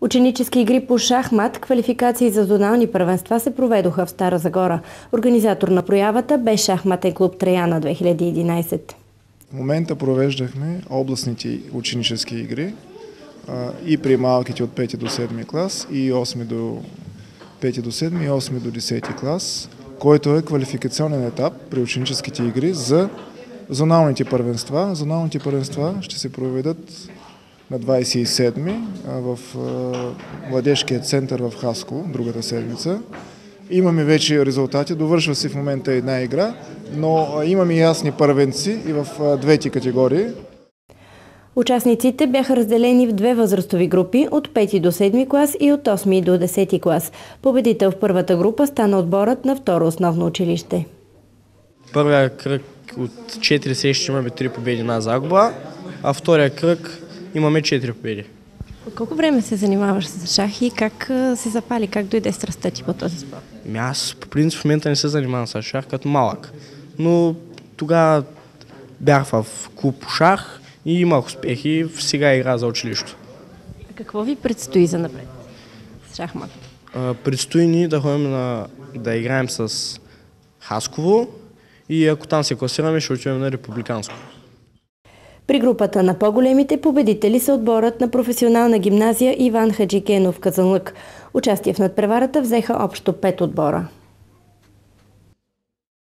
Ученически игри по шахмат, квалификации за зонални първенства се проведоха в Стара Загора. Организатор на проявата бе шахматен клуб Траяна 2011. В момента провеждахме областните ученически игри и при малките от 5 до 7 клас, и 8 до 5 до 7 и 8 до 10 клас, който е квалификационен етап при ученическите игри за зоналните първенства. Зоналните първенства ще се проведат на 27-ми в Младежкия център в Хасково, другата седмица. Имаме вече резултати, довършва се в момента една игра, но имаме ясни първенци и в двете категории. Участниците бяха разделени в две възрастови групи от 5 до 7 клас и от 8 до 10 клас. Победител в първата група стана отборът на второ основно училище. Първия кръг от 4 срещи имаме 3 победи, една загуба, а втория кръг имаме 4 победи. От колко време се занимаваш с шах и как се запали, как дойде страстта ти по този спорт? Аз по принцип в момента не се занимавам с шах като малък, но тогава бях в клуб по шах и имах успехи, сега игра за училището. А какво ви предстои за напред с шахмат? Предстои ни да ходим да играем с Хасково и ако там се класираме, ще отидем на републиканско. При групата на по-големите победители са отборът на професионална гимназия Иван Хаджикенов Казанлък. Участие в надпреварата взеха общо 5 отбора.